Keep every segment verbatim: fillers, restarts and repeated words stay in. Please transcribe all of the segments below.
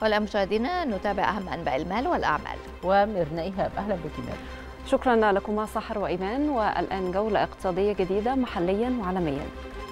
والآن مشاهدينا نتابع أهم أنباء المال والأعمال. وميرنا إيهاب، أهلا بك ميرنا. شكرا لكما سحر وإيمان. والآن جولة اقتصادية جديدة محليا وعالميا.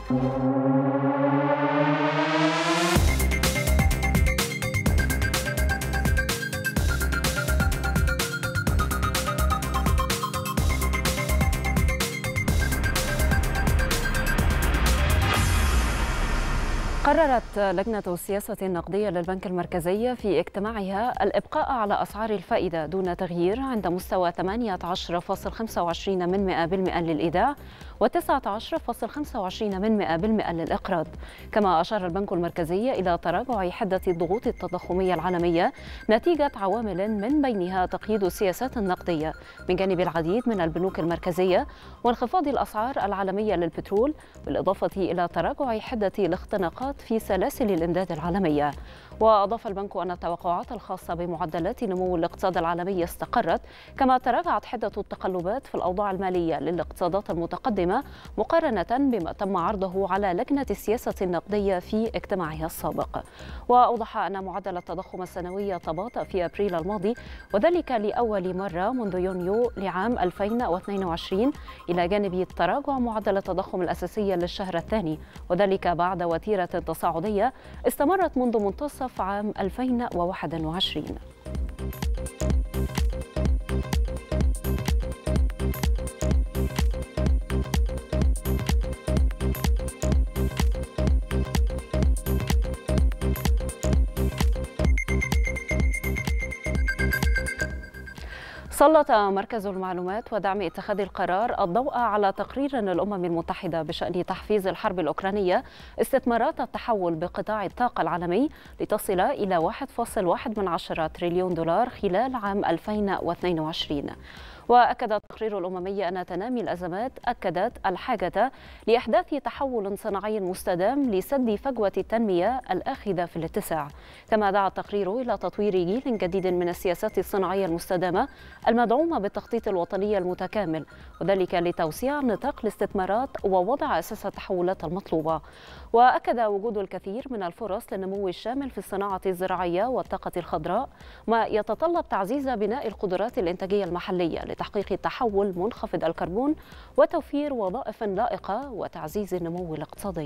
قررت لجنة السياسة النقدية للبنك المركزي في اجتماعها الإبقاء على أسعار الفائدة دون تغيير عند مستوى ثمانية عشر فاصلة خمسة وعشرين بالمئة للإيداع وتسعة عشر فاصلة خمسة وعشرين بالمئة للإقراض. كما أشار البنك المركزي إلى تراجع حدة الضغوط التضخمية العالمية نتيجة عوامل من بينها تقييد السياسات النقدية من جانب العديد من البنوك المركزية وانخفاض الأسعار العالمية للبترول، بالإضافة إلى تراجع حدة الاختناقات في سلاسل الإمداد العالمية. وأضاف البنك أن التوقعات الخاصة بمعدلات نمو الاقتصاد العالمي استقرت، كما تراجعت حدة التقلبات في الأوضاع المالية للاقتصادات المتقدمة مقارنة بما تم عرضه على لجنة السياسة النقدية في اجتماعها السابق. وأوضح أن معدل التضخم السنوي تباطأ في أبريل الماضي، وذلك لأول مرة منذ يونيو لعام ألفين واثنين وعشرين، إلى جانب تراجع معدل التضخم الأساسي للشهر الثاني، وذلك بعد وتيرة تصاعدية استمرت منذ منتصف عام ألفين وواحد وعشرين. سلط مركز المعلومات ودعم اتخاذ القرار الضوء على تقرير الأمم المتحدة بشأن تحفيز الحرب الأوكرانية استثمارات التحول بقطاع الطاقة العالمي لتصل إلى واحد فاصلة واحد تريليون دولار خلال عام ألفين واثنين وعشرين. وأكد التقرير الأممي أن تنامي الأزمات أكدت الحاجة لإحداث تحول صناعي مستدام لسد فجوة التنمية الآخذة في الاتساع. كما دعا التقرير إلى تطوير جيل جديد من السياسات الصناعية المستدامة المدعومة بالتخطيط الوطني المتكامل، وذلك لتوسيع نطاق الاستثمارات ووضع أساس التحولات المطلوبة. وأكد وجود الكثير من الفرص للنمو الشامل في الصناعة الزراعية والطاقة الخضراء، ما يتطلب تعزيز بناء القدرات الإنتاجية المحلية لتحقيق تحول منخفض الكربون وتوفير وظائف لائقة وتعزيز النمو الاقتصادي.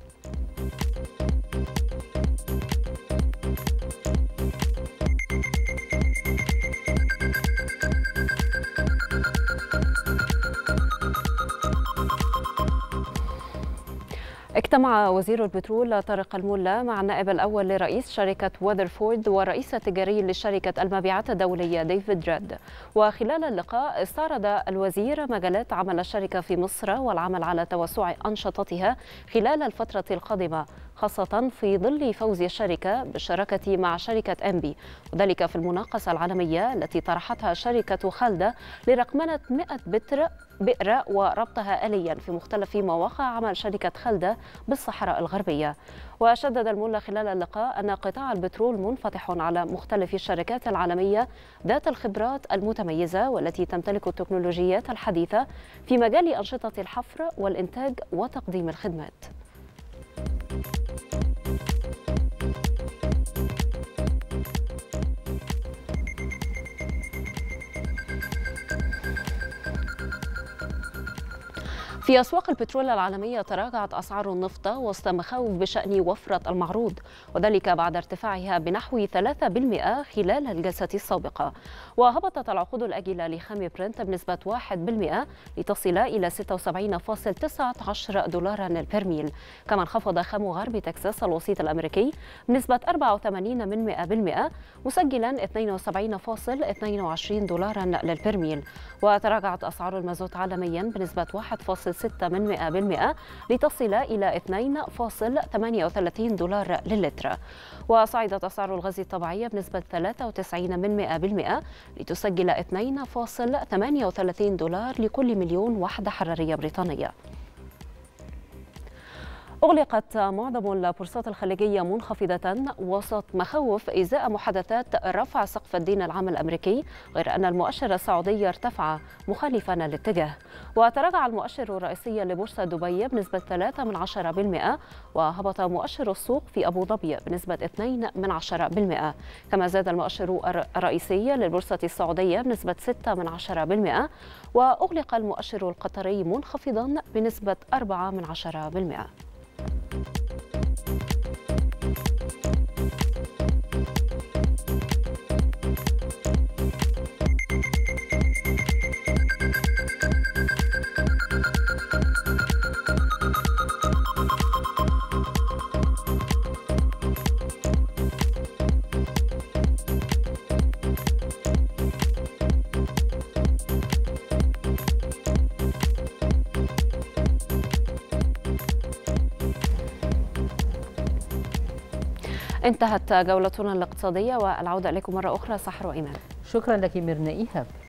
اجتمع وزير البترول طارق الملا مع النائب الأول لرئيس شركة وذرفورد والرئيس التجاري لشركة المبيعات الدولية ديفيد راد. وخلال اللقاء استعرض الوزير مجالات عمل الشركة في مصر والعمل على توسع أنشطتها خلال الفترة القادمة، خاصة في ظل فوز الشركة بالشراكة مع شركة أنبي، وذلك في المناقصة العالمية التي طرحتها شركة خالدة لرقمنة مئة بتر بئر وربطها آليا في مختلف مواقع عمل شركة خالدة بالصحراء الغربية. وشدد الملا خلال اللقاء أن قطاع البترول منفتح على مختلف الشركات العالمية ذات الخبرات المتميزة والتي تمتلك التكنولوجيات الحديثة في مجال أنشطة الحفر والإنتاج وتقديم الخدمات. في أسواق البترول العالمية تراجعت أسعار النفط وسط مخاوف بشأن وفرة المعروض، وذلك بعد ارتفاعها بنحو ثلاثة بالمئة خلال الجلسة السابقة. وهبطت العقود الآجلة لخام برنت بنسبة واحد بالمئة لتصل إلى ستة وسبعين فاصلة تسعة عشر دولارا للبرميل. كما انخفض خام غرب تكساس الوسيط الأمريكي بنسبة أربعة وثمانين بالمئة مسجلا اثنين وسبعين فاصلة اثنين وعشرين دولارا للبرميل. وتراجعت أسعار المازوت عالميا بنسبة واحد فاصلة ستة بالمئة لتصل إلى اثنين فاصلة ثمانية وثلاثين دولار للتر. وصعدت أسعار الغاز الطبيعي بنسبة ثلاثة وتسعين بالمئة لتسجل اثنين فاصلة ثمانية وثلاثين دولار لكل مليون وحدة حرارية بريطانية. أغلقت معظم البورصات الخليجية منخفضة وسط مخاوف إزاء محادثات رفع سقف الدين العام الأمريكي، غير أن المؤشر السعودي ارتفع مخالفا الاتجاه. وتراجع المؤشر الرئيسي لبورصة دبي بنسبة ثلاثة من عشرة بالمئة، وهبط مؤشر السوق في أبو ظبي بنسبة اثنين من عشرة بالمئة. كما زاد المؤشر الرئيسي للبورصة السعودية بنسبة ستة من عشرة بالمئة، وأغلق المؤشر القطري منخفضا بنسبة أربعة من عشرة بالمئة. انتهت جولتنا الاقتصادية، والعودة إليكم مرة أخرى سحر وإيمان. شكرا لك ميرنا إيهاب.